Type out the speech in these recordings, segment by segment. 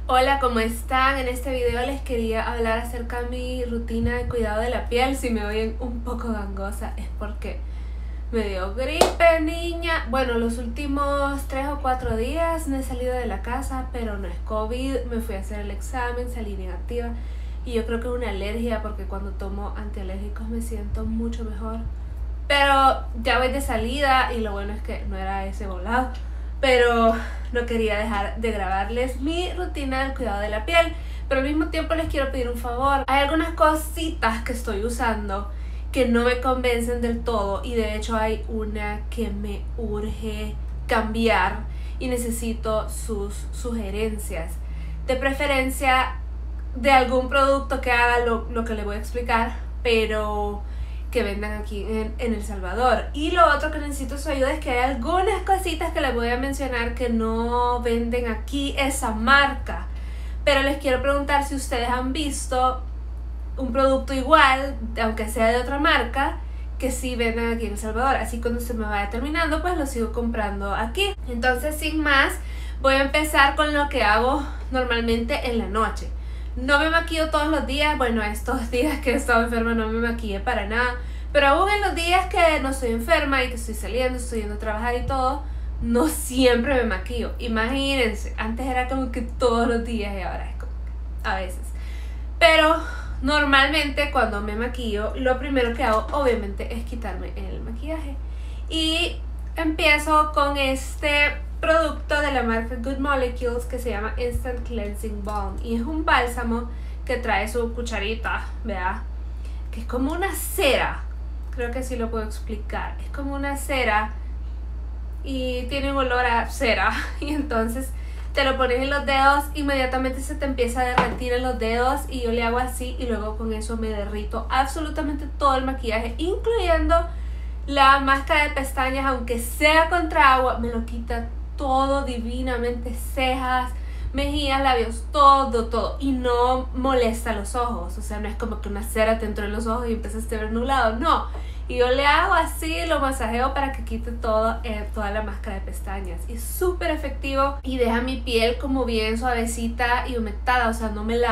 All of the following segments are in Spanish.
Hola, ¿cómo están? En este video les quería hablar acerca de mi rutina de cuidado de la piel. Si me oyen un poco gangosa es porque me dio gripe, niña. Bueno, los últimos 3 o 4 días no he salido de la casa, pero no es COVID. Me fui a hacer el examen, salí negativa. Y yo creo que es una alergia porque cuando tomo antialérgicos me siento mucho mejor. Pero ya voy de salida y lo bueno es que no era ese volado. Pero no quería dejar de grabarles mi rutina del cuidado de la piel. Pero al mismo tiempo les quiero pedir un favor. Hay algunas cositas que estoy usando que no me convencen del todo. Y de hecho hay una que me urge cambiar. Y necesito sus sugerencias. De preferencia de algún producto que haga lo que les voy a explicar. Pero que vendan aquí en El Salvador. Y lo otro que necesito su ayuda es que hay algunas cositas que les voy a mencionar que no venden aquí esa marca, pero les quiero preguntar si ustedes han visto un producto igual, aunque sea de otra marca, que sí venden aquí en El Salvador. Así cuando se me vaya terminando pues lo sigo comprando aquí. Entonces sin más voy a empezar con lo que hago normalmente en la noche. No me maquillo todos los días, bueno, estos días que he estado enferma no me maquillé para nada, pero aún en los días que no estoy enferma y que estoy saliendo, estoy yendo a trabajar y todo, no siempre me maquillo. Imagínense, antes era como que todos los días y ahora es como que a veces. Pero normalmente cuando me maquillo, lo primero que hago obviamente es quitarme el maquillaje. Y empiezo con este producto de la marca Good Molecules que se llama Instant Cleansing Balm, y es un bálsamo que trae su cucharita, vea, que es como una cera, creo que sí lo puedo explicar, es como una cera y tiene un olor a cera y entonces te lo pones en los dedos, inmediatamente se te empieza a derretir en los dedos y yo le hago así y luego con eso me derrito absolutamente todo el maquillaje, incluyendo la máscara de pestañas, aunque sea contra agua, me lo quita todo divinamente, cejas, mejillas, labios, todo, y no molesta los ojos. O sea, no es como que una cera te entró en los ojos y empezaste a ver nublado, no. Y yo le hago así, lo masajeo para que quite todo, toda la máscara de pestañas, y es súper efectivo y deja mi piel como bien suavecita y humectada, o sea, no me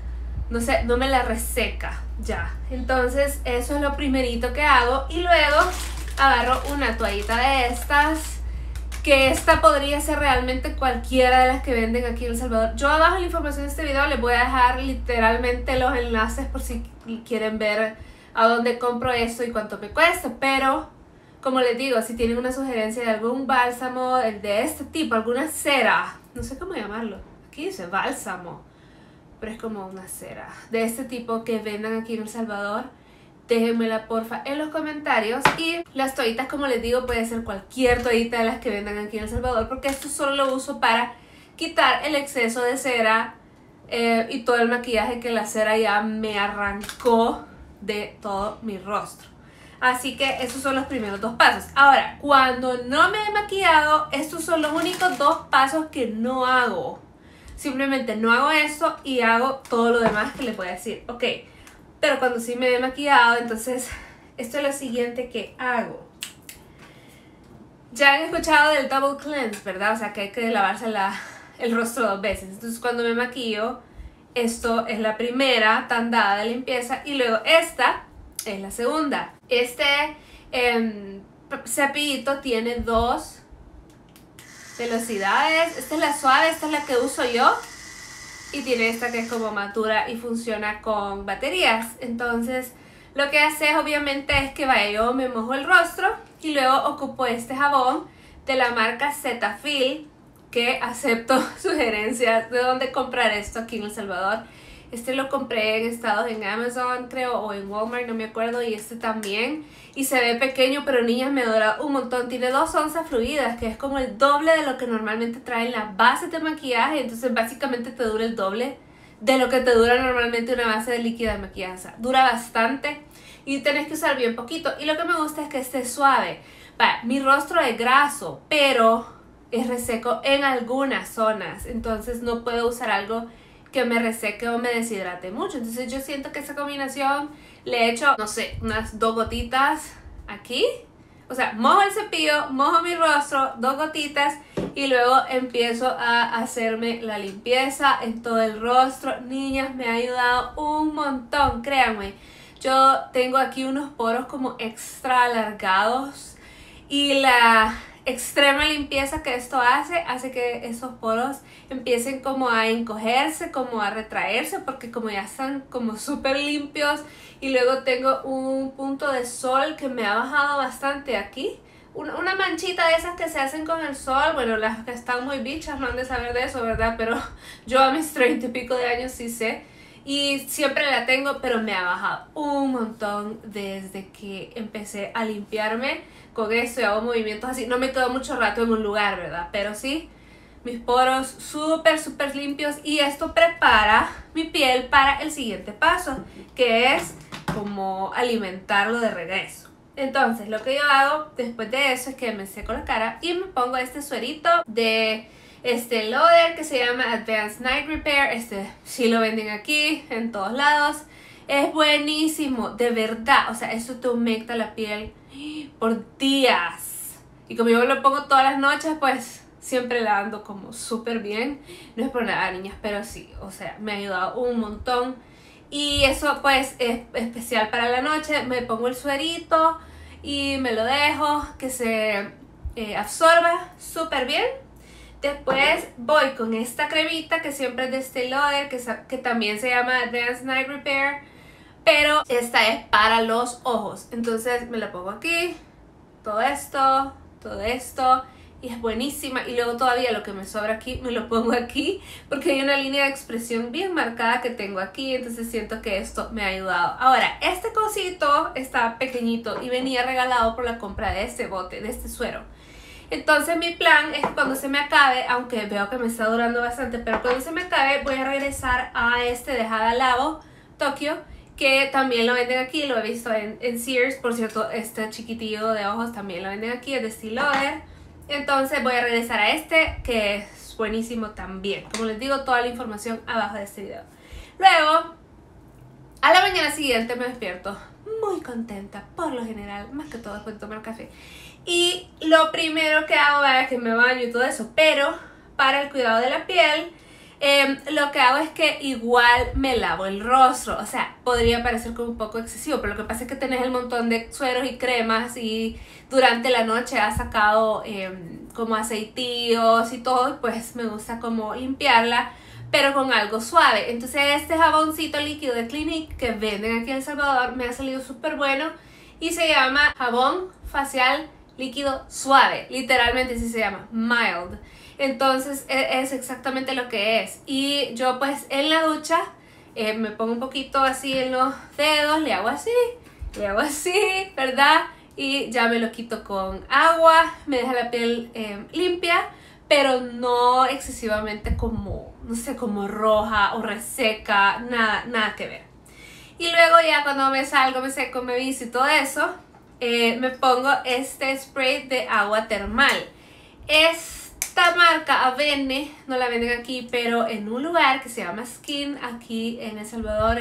la reseca ya. Entonces eso es lo primerito que hago, y luego agarro una toallita de estas, que esta podría ser realmente cualquiera de las que venden aquí en El Salvador. Yo abajo en la información de este video les voy a dejar literalmente los enlaces por si quieren ver a dónde compro esto y cuánto me cuesta. Pero como les digo, si tienen una sugerencia de algún bálsamo de este tipo, alguna cera, no sé cómo llamarlo, aquí dice bálsamo, pero es como una cera de este tipo que vendan aquí en El Salvador, déjenmela porfa en los comentarios. Y las toallitas, como les digo, puede ser cualquier toallita de las que vendan aquí en El Salvador, porque esto solo lo uso para quitar el exceso de cera y todo el maquillaje que la cera ya me arrancó de todo mi rostro. Así que esos son los primeros 2 pasos. Ahora, cuando no me he maquillado, estos son los únicos 2 pasos que no hago. Simplemente no hago esto y hago todo lo demás que les voy a decir. Ok, pero cuando sí me he maquillado, entonces esto es lo siguiente que hago. Ya han escuchado del double cleanse, ¿verdad? O sea, que hay que lavarse el rostro 2 veces. Entonces cuando me maquillo, esto es la primera tandada de limpieza y luego esta es la segunda. Este cepillito tiene 2 velocidades. Esta es la suave, esta es la que uso yo. Y tiene esta que es como madura y funciona con baterías. Entonces lo que hace obviamente es que vaya, yo me mojo el rostro y luego ocupo este jabón de la marca Cetaphil, que acepto sugerencias de dónde comprar esto aquí en El Salvador. Este lo compré en Amazon creo, o en Walmart, no me acuerdo, y este también. Y se ve pequeño, pero niñas, me dura un montón. Tiene 2 onzas fluidas, que es como el doble de lo que normalmente traen las bases de maquillaje. Entonces básicamente te dura el doble de lo que te dura normalmente una base de líquida de maquillaje. O sea, dura bastante y tenés que usar bien poquito. Y lo que me gusta es que esté suave. Mi rostro es graso, pero es reseco en algunas zonas. Entonces no puedo usar algo que me reseque o me deshidrate mucho. Entonces yo siento que esa combinación, le echo, no sé, unas 2 gotitas aquí O sea, mojo el cepillo, mojo mi rostro, 2 gotitas y luego empiezo a hacerme la limpieza en todo el rostro. Niñas, me ha ayudado un montón, créanme. Yo tengo aquí unos poros como extra alargados y la extrema limpieza que esto hace que esos poros empiecen como a encogerse, como a retraerse, porque como ya están como súper limpios. Y luego tengo un punto de sol que me ha bajado bastante aquí. Una manchita de esas que se hacen con el sol. Bueno, las que están muy bichas no han de saber de eso, ¿verdad? Pero yo a mis 30 y pico de años sí sé. Y siempre la tengo, pero me ha bajado un montón desde que empecé a limpiarme con esto y hago movimientos así. No me quedo mucho rato en un lugar, ¿verdad? Pero sí, mis poros súper limpios. Y esto prepara mi piel para el siguiente paso, que es como alimentarlo de regreso. Entonces lo que yo hago después de eso es que me seco la cara y me pongo este suerito de Lauder que se llama Advanced Night Repair. Sí lo venden aquí en todos lados. Es buenísimo, de verdad. O sea, eso te humecta la piel por días. Y como yo lo pongo todas las noches, pues siempre la ando como súper bien. No es por nada, niñas, pero sí, o sea, me ha ayudado un montón. Y eso pues es especial para la noche. Me pongo el suerito y me lo dejo que se absorba súper bien. Después voy con esta cremita que siempre es de Estée Lauder, que también se llama Advanced Night Repair, pero esta es para los ojos. Entonces me la pongo aquí, todo esto, y es buenísima. Y luego todavía lo que me sobra aquí me lo pongo aquí, porque hay una línea de expresión bien marcada que tengo aquí. Entonces siento que esto me ha ayudado. Ahora, este cosito está pequeñito y venía regalado por la compra de este bote, de este suero. Entonces mi plan es cuando se me acabe, aunque veo que me está durando bastante, pero cuando se me acabe voy a regresar a este de Hada Labo Tokyo, que también lo venden aquí, lo he visto en Sears. Por cierto, este chiquitillo de ojos también lo venden aquí, es de Estée Lauder. Entonces voy a regresar a este, que es buenísimo también. Como les digo, toda la información abajo de este video. Luego, a la mañana siguiente me despierto muy contenta, por lo general, más que todo después de tomar café. Y lo primero que hago es que me baño y todo eso, pero para el cuidado de la piel, lo que hago es que igual me lavo el rostro. O sea, podría parecer como un poco excesivo, pero lo que pasa es que tenés el montón de sueros y cremas y durante la noche has sacado como aceitíos y todo, pues me gusta como limpiarla, pero con algo suave. Entonces este jaboncito líquido de Clinique que venden aquí en El Salvador me ha salido súper bueno y se llama jabón facial líquido suave, literalmente así se llama, mild. Entonces es exactamente lo que es. Y yo pues en la ducha me pongo un poquito así en los dedos, le hago así, ¿verdad? Y ya me lo quito con agua, me deja la piel limpia, pero no excesivamente como, no sé, como roja o reseca, nada que ver. Y luego ya cuando me salgo, me seco, me visto y todo eso, me pongo este spray de agua termal. Esta marca Avene, no la venden aquí, pero en un lugar que se llama Skin, aquí en El Salvador,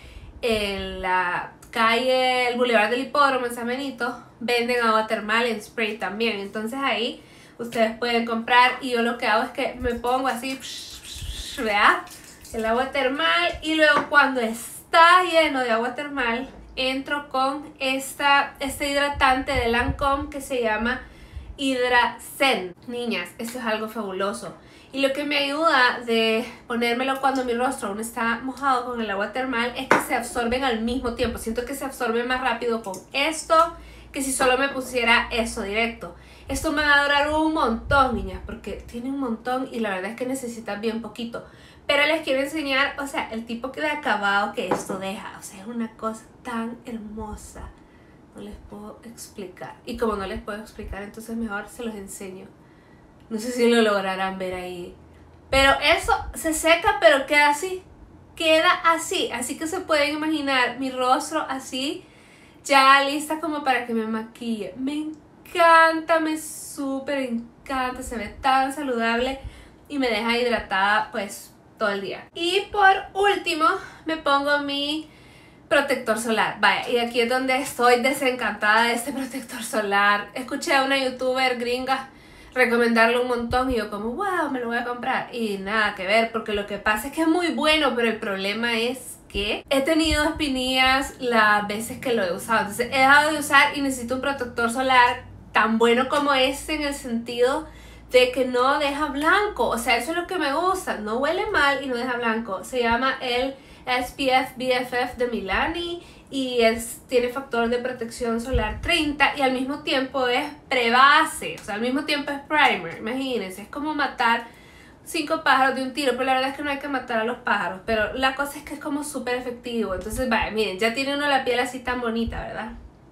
en la calle, el Boulevard del Hipódromo, en San Benito, venden agua termal en spray también. Entonces ahí ustedes pueden comprar y yo lo que hago es que me pongo así, ¿verdad? El agua termal, y luego cuando está lleno de agua termal entro con este hidratante de Lancôme que se llama Hydrasen. Niñas, esto es algo fabuloso. Y lo que me ayuda de ponérmelo cuando mi rostro aún está mojado con el agua termal es que se absorben al mismo tiempo. Siento que se absorbe más rápido con esto que si solo me pusiera eso directo. Esto me va a durar un montón, niñas, porque tiene un montón y la verdad es que necesita bien poquito. Pero les quiero enseñar, o sea, el tipo de acabado que esto deja. O sea, es una cosa tan hermosa. No les puedo explicar. Y como no les puedo explicar, entonces mejor se los enseño. No sé si lo lograrán ver ahí. Pero eso se seca, pero queda así. Queda así. Así que se pueden imaginar mi rostro así, ya lista como para que me maquille. Me encanta, me súper encanta. Se ve tan saludable y me deja hidratada pues todo el día. Y por último me pongo mi protector solar. Vaya, y aquí es donde estoy desencantada de este protector solar. Escuché a una youtuber gringa recomendarlo un montón y yo como, wow, me lo voy a comprar. Y nada que ver, porque lo que pasa es que es muy bueno, pero el problema es que he tenido espinillas las veces que lo he usado. Entonces he dejado de usar y necesito un protector solar tan bueno como este, en el sentido de que no deja blanco. O sea, eso es lo que me gusta. No huele mal y no deja blanco. Se llama el SPF BFF de Milani y tiene factor de protección solar 30 y al mismo tiempo es prebase, o sea, al mismo tiempo es primer. Imagínense, es como matar 5 pájaros de un tiro, pero la verdad es que no hay que matar a los pájaros, pero la cosa es que es como súper efectivo. Entonces, vaya, miren, ya tiene uno la piel así tan bonita, ¿verdad?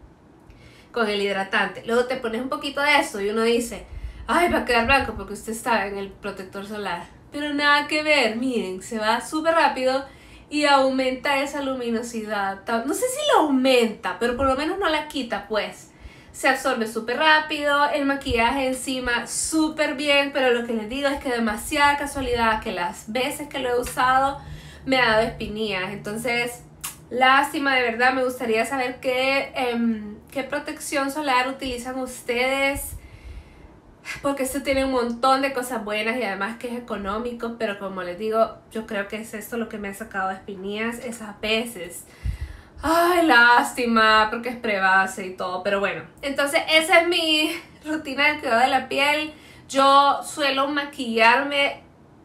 Con el hidratante. Luego te pones un poquito de eso y uno dice, ay, va a quedar blanco porque usted está en el protector solar. Pero nada que ver, miren, se va súper rápido y aumenta esa luminosidad. No sé si la aumenta, pero por lo menos no la quita, pues. Se absorbe súper rápido, el maquillaje encima súper bien, pero lo que les digo es que demasiada casualidad que las veces que lo he usado me ha dado espinillas. Entonces, lástima, de verdad. Me gustaría saber qué protección solar utilizan ustedes, porque esto tiene un montón de cosas buenas y además que es económico, pero como les digo, yo creo que es esto lo que me ha sacado espinillas esas veces. Ay, lástima, porque es prebase y todo, pero bueno. Entonces esa es mi rutina del cuidado de la piel. Yo suelo maquillarme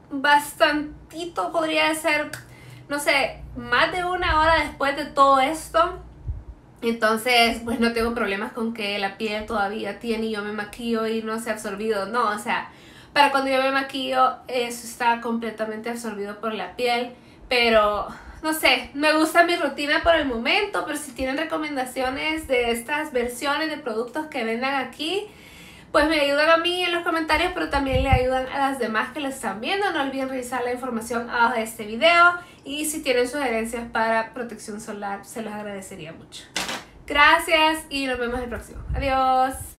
bastantito, podría ser, no sé, más de 1 hora después de todo esto. Entonces, pues no tengo problemas con que la piel todavía tiene y yo me maquillo y no se ha absorbido. No, o sea, para cuando yo me maquillo, eso está completamente absorbido por la piel. Pero, no sé, me gusta mi rutina por el momento. Pero si tienen recomendaciones de estas versiones de productos que vendan aquí, pues me ayudan a mí en los comentarios, pero también le ayudan a las demás que lo están viendo. No olviden revisar la información abajo de este video. Y si tienen sugerencias para protección solar, se los agradecería mucho. Gracias y nos vemos el próximo. Adiós.